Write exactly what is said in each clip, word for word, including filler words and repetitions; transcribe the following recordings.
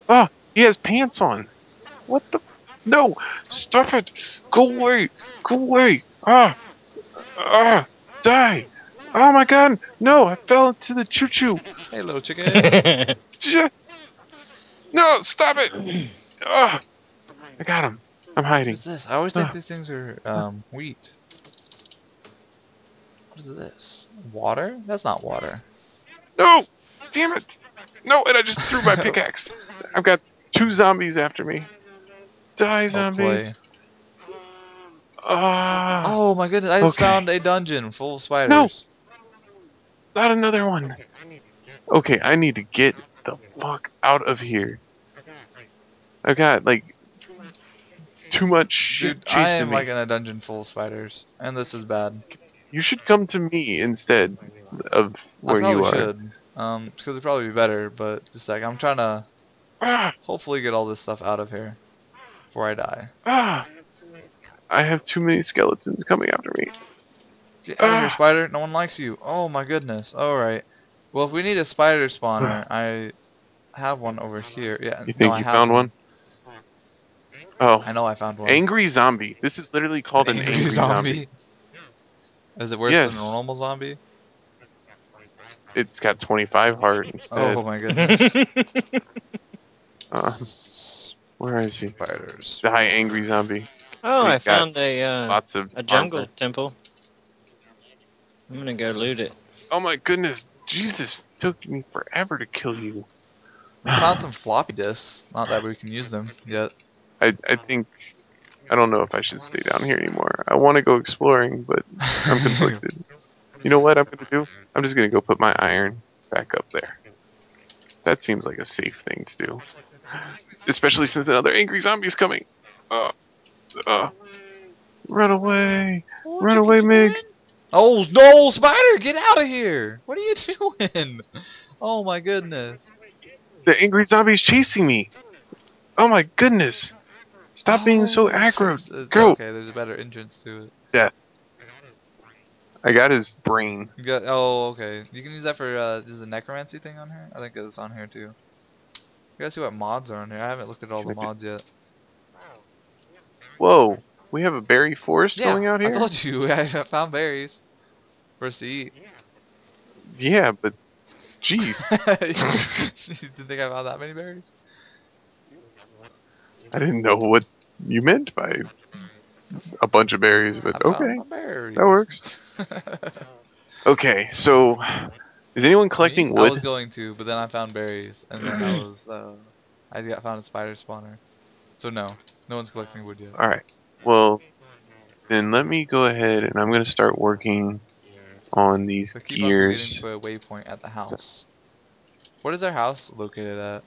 Ah, he has pants on. What the? F no! Stop it! Go away! Go away! Ah! Ah! Die! Oh my god! No! I fell into the choo-choo! Hey, little chicken. No! Stop it! Ah! I got him. I'm hiding. What is this? I always think Ah. these things are um, wheat. What is this? Water? That's not water. No! Damn it! No! And I just threw my pickaxe. I've got two zombies after me. Die, zombies! Ah! Oh my goodness! I just Okay. found a dungeon full of spiders. No! Not another one. Okay, I need to get the fuck out of here. I've got like too much shit Dude, chasing I am me. like in a dungeon full of spiders, and this is bad. You should come to me instead of where I you probably are. should, um, because it'd probably be better. But just like I'm trying to Ah! hopefully get all this stuff out of here before I die. Ah! I have too many skeletons coming after me. Get out of here, Ah! spider! No one likes you. Oh my goodness. All right. Well, if we need a spider spawner, I have one over here. Yeah. You think no, I you have found one? Oh. I know I found one. Angry zombie. This is literally called an, Angry angry zombie. zombie. Is it worse Yes. than a normal zombie? It's got twenty-five heart instead. Oh my goodness. Uh, where is he? Spiders. The high angry zombie. Oh, I He's got found a uh, Lots of a jungle armor. temple. I'm gonna go loot it. Oh my goodness, Jesus! It took me forever to kill you. We found some floppy disks. Not that we can use them yet. I I think I don't know if I should stay down here anymore. I want to go exploring, but I'm conflicted. You know what I'm gonna do? I'm just gonna go put my iron back up there. That seems like a safe thing to do, especially since another angry zombie is coming. Uh, uh, run away! Oh, Run away, Mig! Oh no, spider! Get out of here! What are you doing? Oh my goodness! The angry zombie is chasing me. Oh my goodness! Stop being so Oh, aggro. sure. Uh, Go. Okay, there's a better entrance to it. Death. I got his brain. You got. Oh, okay. You can use that for. Uh, is the necromancy thing on here? I think it's on here too. You gotta see what mods are on here. I haven't looked at all Can the I mods yet. Whoa! We have a berry forest Yeah, going out here. I told you. I found berries for us to eat. Yeah, but jeez, You didn't think I found that many berries? I didn't know what you meant by a bunch of berries, but I okay, found my berries. that works. Okay, so is anyone collecting Me? I was wood? going to, but then I found berries, and then I was, uh, I got found a spider spawner. So no, no one's collecting wood yet. All right. Well, then let me go ahead and I'm gonna start working on these So keep gears. on getting to a waypoint at the house. What is our house located at?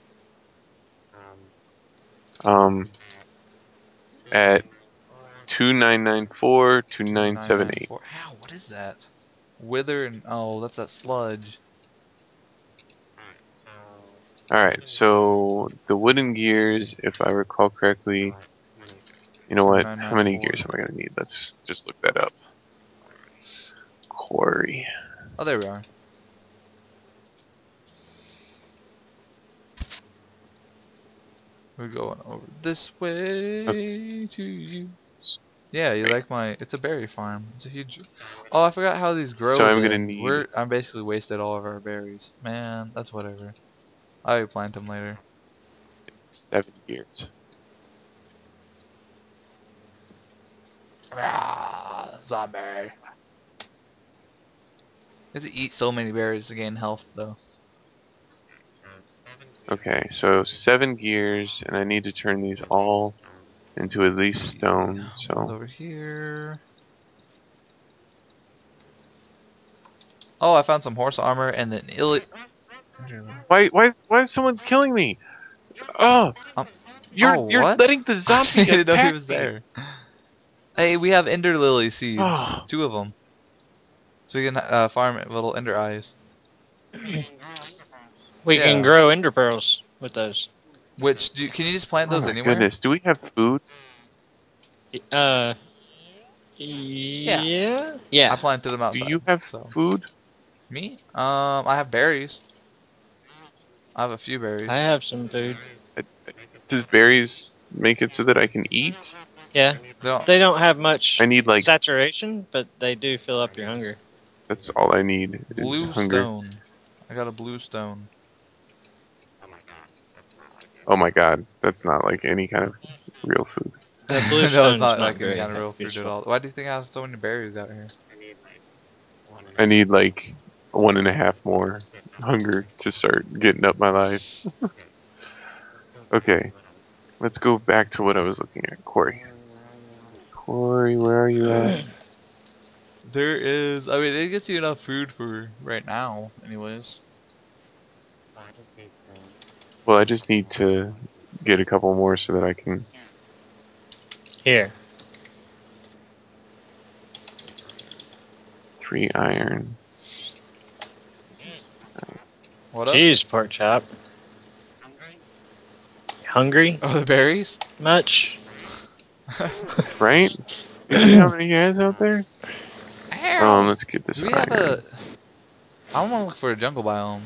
Um, at two nine nine four two nine seven eight. Ow, what is that? Wither and oh, that's that sludge. Alright, so the wooden gears, if I recall correctly, you know what? How many gears am I gonna need? Let's just look that up. Quarry. Oh, there we are. We're going over this way Okay. to you. Yeah, you like my? It's a berry farm. It's a huge. Oh, I forgot how these grow. So I'm gonna then. need- We're. I'm basically wasted all of our berries. Man, that's whatever. I'll plant them later. Seven gears. Ah, zombie. You have to eat so many berries to gain health, though. Okay, so seven gears, and I need to turn these all into at least stone. So Over here. Oh, I found some horse armor and then illy. why why is why is someone killing me? Oh, Um, you're oh, you're what? letting the I zombie didn't know attack he was me. there. Hey, we have ender lily seeds. Oh. Two of them. So we can uh, farm little ender eyes. We Yeah. can grow ender pearls with those. Which, do, can you just plant Oh those my anywhere? goodness, do we have food? Uh. Yeah. Yeah. I planted them outside. Do you have so. food? Me? Um, I have berries. I have a few berries. I have some food. Does berries make it so that I can eat? Yeah. They don't- They don't have much I need like saturation, but they do fill up your hunger. that's all I need is Blue hunger. stone. I got a blue stone. Oh my god, that's not like any kind of real food. The blue No, stone's it's not, not like any very kind of real food at useful. all. Why do you think I have so many berries out here? I need like one and a half more hunger to start getting up my life. Okay, let's go back to what I was looking at. Corey. Corey, where are you at? There is. I mean, it gets you enough food for right now, anyways. Well, I just need to get a couple more so that I can... Here. Three iron. What up? Jeez, pork chop. Hungry? Oh, the berries? Much? Right? You see how many guys out there? Ow! Um, let's get this Do we have iron. a... I want to look for a jungle biome.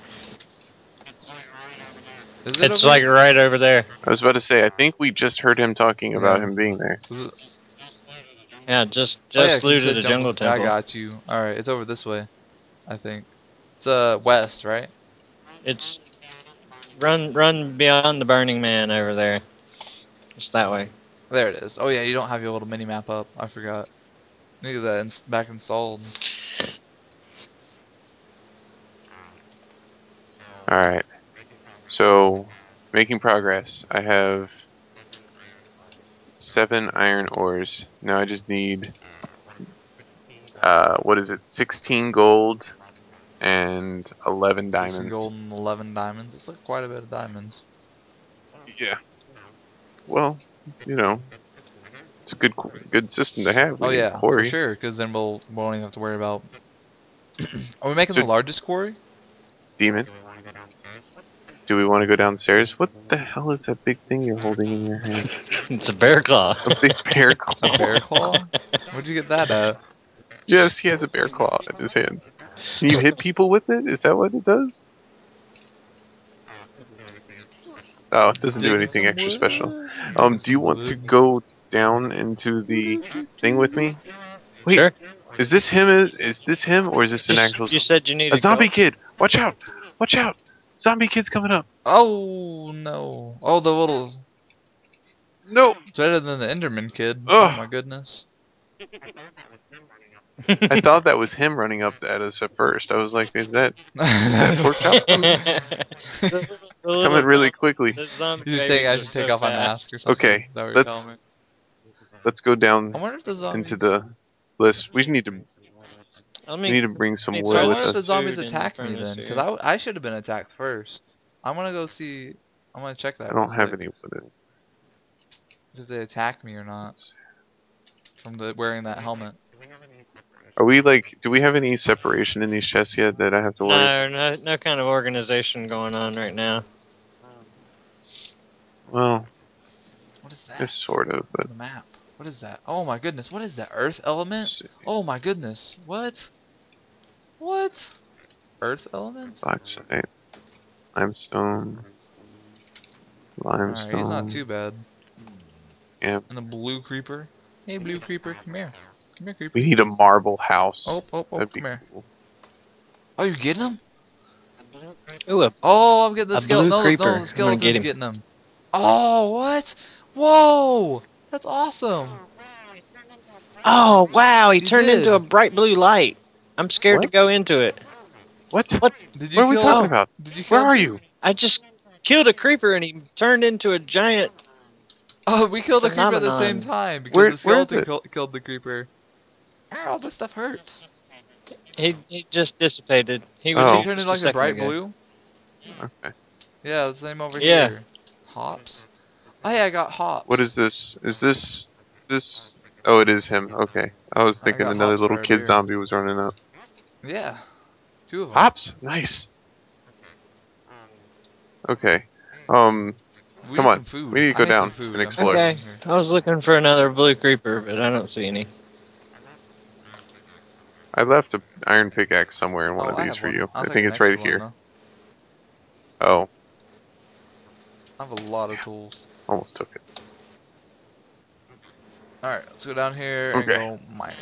Is it It's over like here? right over there. I was about to say, I think we just heard him talking about Yeah. him being there. Is it- Yeah, just Oh, yeah, just 'cause you looted said the jungle I temple. got you. Alright, it's over this way. I think. It's uh west, right? It's run run beyond the Burning Man over there. Just that way. There it is. Oh yeah, you don't have your little mini map up. I forgot. Need to get that ins back installed. Alright. So, making progress. I have seven iron ores. Now I just need, uh, what is it, sixteen gold and eleven Sixteen diamonds. gold and eleven diamonds. It's like quite a bit of diamonds. Yeah. Well, you know, it's a good good system to have. We Oh need yeah, quarry. for sure. Because then we'll we won't even have to worry about. Are we making So- the largest quarry? Demon. Do we want to go downstairs? What the hell is that big thing you're holding in your hand? It's a bear claw. A big bear claw. A bear claw? Where'd you get that at? Yes, he has a bear claw in his hands. Can you hit people with it? Is that what it does? Oh, it doesn't do Dig anything some extra wood. special. Um, Dig do you some want to wood. go down into the thing with me? Wait, Sure. is this him? Is this him, or is this an You, actual you said you need a zombie gold? kid? Watch out! Watch out! Zombie kid's coming up! Oh no! Oh, the little. No! It's better than the Enderman kid. Ugh. Oh my goodness. I thought that was him running up at us at first. I was like, is that, is that pork chop coming? It's coming really quickly. The zombie You just think I babies should are take so off my fast. mask or something? Okay, Is that what you're let's- telling me? Let's go down I wonder if the zombies. into the list. We need to Let we me, need to bring some me wood So I Well, with wonder if the us. zombies Food and attacked me furnace then, here. because I, w- I should have been attacked first. I'm gonna go see. I'm gonna check that. I don't real have quick, any wood. if they attack me or not from the wearing that helmet. Are we like? Do we have any separation in these chests yet that I have to worry? no, no, no kind of organization going on right now. Well, What is that? it's sort of, On but the map. What is that? Oh my goodness! What is that? Earth element? Oh my goodness! What? What? Earth element? bauxite, limestone, Alright, limestone. he's not too bad. Yeah. And the blue creeper. Hey, blue creeper, come here. Come here, creeper. We need a marble house. Oh, oh, oh, That'd be come here. cool. Oh, you getting him? Ooh, a Oh, I'm getting the A skeleton. blue No, creeper. I'm no, gonna the skeleton's get him. getting him. Oh, what? Whoa! That's awesome. Oh wow, he You turned into did. a bright blue light. I'm scared to What? go into it. What? What? Did you What are we kill talking him? about? Did you kill Where are him? you? I just killed a creeper and he turned into a giant. Oh, we killed the creeper at the same Phenomenon. time because Where- the where is skeleton it? kill, killed the creeper. Ow, all this stuff hurts. He, he just dissipated. He Oh. was He here turned just into a like a second bright ago. blue. Okay. Yeah, the same over Yeah. here. Hops. Oh yeah, I got hops. What is this? Is this this? Oh, it is him. Okay. I was I thinking got another hops little right kid here. zombie was running up. Yeah, two of them. Hops. Nice. Okay. Um. We Come need on, some food. we need to I go some down food. and I'm explore. starving Okay, here. I was looking for another blue creeper, but I don't see any. I left a iron pickaxe somewhere in one Oh, of I these have for one. you. I'll I take think an it's right extra one, here. though. Oh. I have a lot of tools. Almost took it. Alright, let's go down here Okay. and go mining.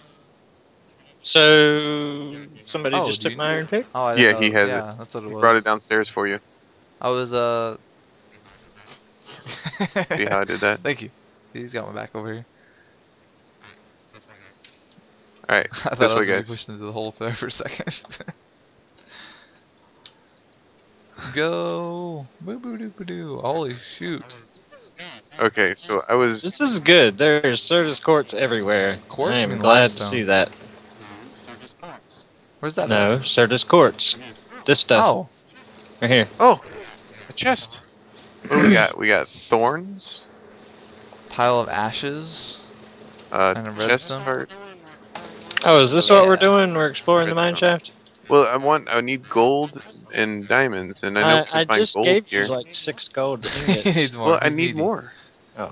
So somebody Oh, just do took you my need iron it? pick? Oh, I Yeah, didn't he know. has Yeah, it. that's what it He was. brought it downstairs for you. I was, uh... See how I did that? Thank you. He's got my back over here. Alright, I thought this I way, was gonna be guys. pushed into the hole there for a second. Go! Boo boo doo boo doo. Holy shoot. Okay, so I was... This is good. There's Certus quartz everywhere. Quartz? I You am mean glad limestone? to see that. Where's that No, at? Certus quartz. This stuff. Oh! Right here. Oh! A chest! What do we got? We got thorns. Pile of ashes. Uh, And a chest redstone? part. Oh, is this what we're Yeah. doing? We're exploring the mine Redstone. shaft? Well, I want... I need gold and diamonds, and I know I, we can I find just gold gave here. you like six gold He ingots. needs more. Well, I He's need needy. more. Oh.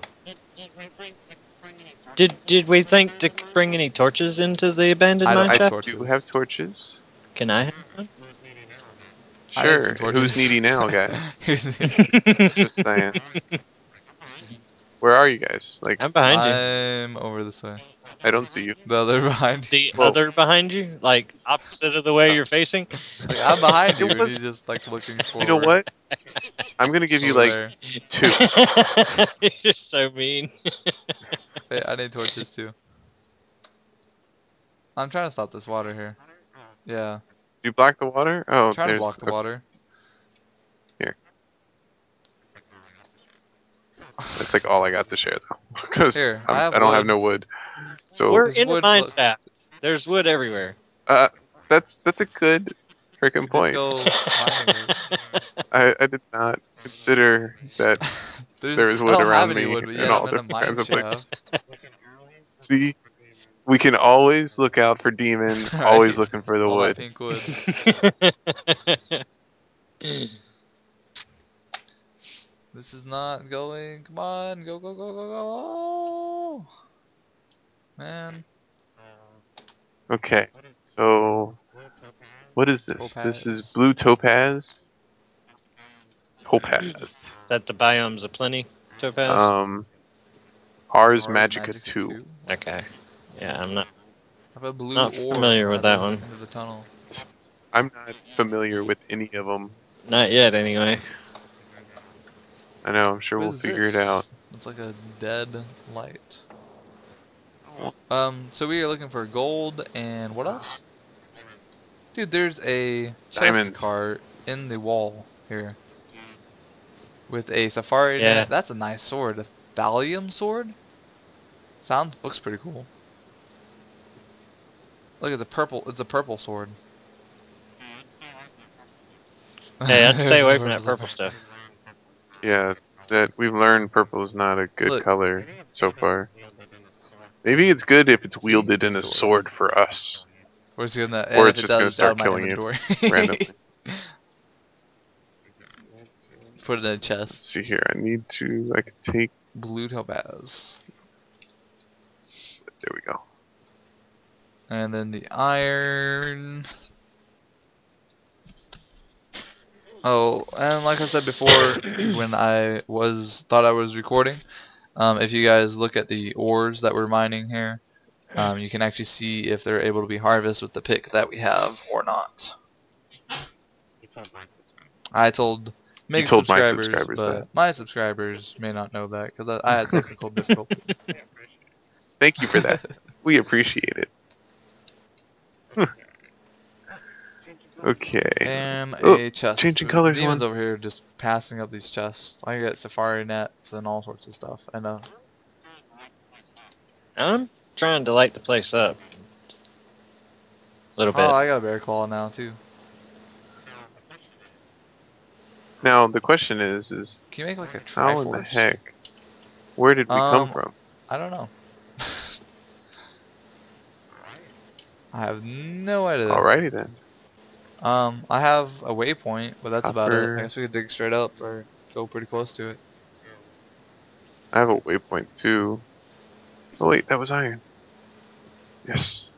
Did did we think to bring any torches into the abandoned I don't mine have I shaft? torches. do have torches. Can I have one? I have Sure. some torches. Who's needy now, guys? Just saying. Where are you guys? Like, I'm behind you. I'm over this way. I don't see you. The other behind you. The Whoa. other behind you? Like opposite of the way Oh. you're facing? Like, I'm behind you, It and was- he's just like looking forward. You know what? I'm gonna give you over like there. two. You're so mean. Hey, I need torches too. I'm trying to stop this water here. Yeah. You block the water? Oh, I'm trying to there's block the okay. water. That's like all I got to share though, because Here, I, I have I don't have wood. no wood. So We're This in a wood mine look- shaft. There's wood everywhere. uh, that's that's a good freaking point. Go mining it. I I did not consider that. There's, There is I wood don't around have any me wood, but and yet all I'm in a different mine kinds of places. shaft. See, we can always look out for demon. Always Right. looking for the All that wood. pink wood. This is not going. Come on, go, go, go, go, go. Oh, man. Okay, so what is this? This is Topaz. blue topaz. Topaz. Is that the biomes of plenty, Topaz? Um, Ars Ars Magica Magica two. okay. Yeah, I'm not. I have a blue Not orb familiar with at that the one. end of the tunnel. I'm not familiar with any of them. Not yet, anyway. I know. I'm sure What we'll is figure this? it out. It's like a dead light. Um, so we are looking for gold and what else? Dude, there's a chest Diamonds. cart in the wall here. With a safari Yeah. net. That's a nice sword. A thallium sword? Sounds, looks pretty cool. Look, it's a purple, it's a purple sword. Hey, I'd stay away from that purple stuff. Yeah, that we've learned purple is not a good Look. color so far. Maybe it's good if it's wielded in a Sword. sword for us. Or it's gonna, Or and it's if it just gonna does, start out of my killing you inventory. randomly. Let's put it in a Let's chest. see here. I need to. I can take. Blue topaz. There we go. And then the iron. Oh, and like I said before, when I was thought I was recording, um, if you guys look at the ores that we're mining here, um, you can actually see if they're able to be harvested with the pick that we have or not. I told many told my subscribers, subscribers but that. my subscribers may not know that because I, I had technical difficulties. Thank you for that. We appreciate it. Okay. And Oh, a chest. changing The colors, Demons one. over here just passing up these chests. I get safari nets and all sorts of stuff. And uh, I'm trying to light the place up. A little bit. oh, I got a bear claw now too. Now the question is, is Can you make like a how in the triforce? heck? Where did we come Um, from? I don't know. I have no idea. Alrighty then. Um, I have a waypoint, but that's about it. Copper. I guess we could dig straight up or go pretty close to it. I have a waypoint too. Oh wait, that was iron. Yes.